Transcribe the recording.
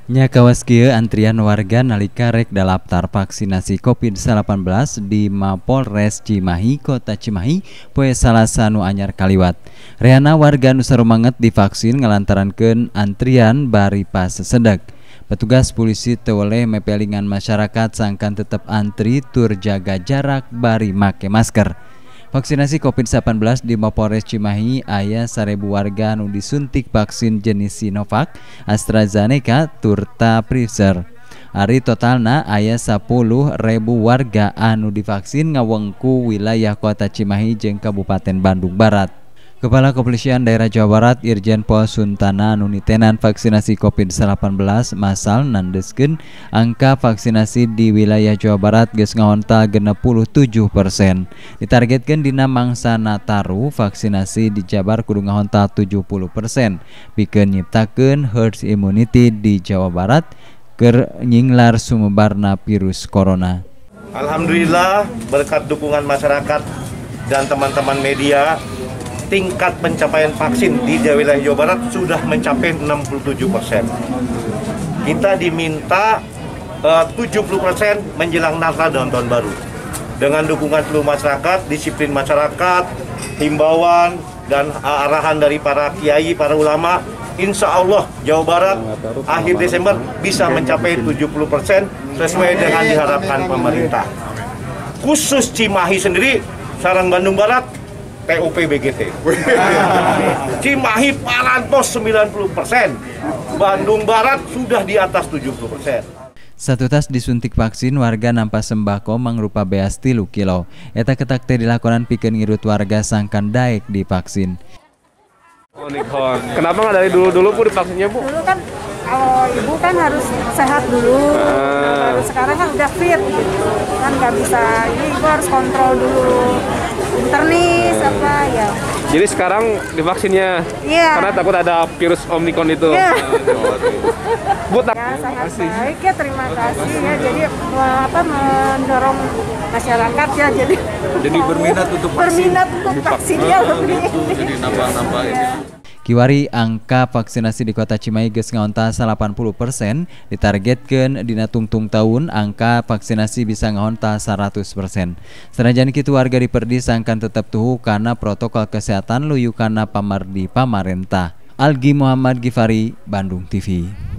Nya kawas kieu antrian warga nalika rek daftar vaksinasi COVID-19 di Mapolres Cimahi, Kota Cimahi, poe Salasa nu anyar kaliwat. Reana warga nu sarumanget divaksin ngalantarankeun antrian bari pas sesedeg. Petugas polisi teu weleh mepelingan masyarakat sangkan tetep antri tur jaga jarak bari make masker. Vaksinasi COVID-19 di Mapolres Cimahi aya 1000 warga nu disuntik vaksin jenis Sinovac, AstraZeneca, turta Pfizer. Ari totalna aya 10.000 warga anu divaksin ngawengku wilayah Kota Cimahi jeung Kabupaten Bandung Barat. Kepala Kepolisian Daerah Jawa Barat Irjen Pol Suntana anu nitenan vaksinasi COVID-19 massal nandeskeun angka vaksinasi di wilayah Jawa Barat geus ngahontal 67%. Ditargetkeun dina mangsa Nataru vaksinasi di Jabar kudu ngahontal 70%. Pikeun nyiptakeun herd immunity di Jawa Barat keur nyinglar sumebarna virus corona. Alhamdulillah berkat dukungan masyarakat dan teman-teman media, tingkat pencapaian vaksin di wilayah Jawa Barat sudah mencapai 67%. Kita diminta 70% menjelang Natal dan Tahun Baru. Dengan dukungan seluruh masyarakat, disiplin masyarakat, himbauan dan arahan dari para kiai, para ulama, insya Allah Jawa Barat akhir Desember bisa mencapai 70% sesuai dengan diharapkan pemerintah. Khusus Cimahi sendiri, sareng Bandung Barat, PUP BGT. Cimahi parantos 90%, Bandung Barat sudah di atas 70%. Satu tas disuntik vaksin warga nampa sembako mangrupa beas 3 kilo. Eta ketak teh dilakonan pikeun ngirut warga sangkan daek divaksin. Oh, Nikon. Kenapa nggak dari dulu Bu divaksinnya Bu? Dulu kan kalau ibu kan harus sehat dulu, baru sekarang kan udah fit gitu. Kan nggak bisa, ini ibu harus kontrol dulu internis apa ya. Jadi sekarang divaksinnya karena takut ada virus Omicron itu. Yeah. Bu, ya, sangat baik ya, terima kasih ya. Jadi mendorong masyarakat ya, jadi berminat untuk vaksin ya lebih. Jadi nambah ya. Kiwari angka vaksinasi di Kota Cimahi geus ngahontal 80%, ditargetkeun dina tungtung tahun angka vaksinasi bisa ngahontal 100%. Sanajan kitu warga diperdi sangkan tetep tuhu kana protokol kesehatan luyukana pamardi pamarentah. Algi Muhammad Gifari, Bandung TV.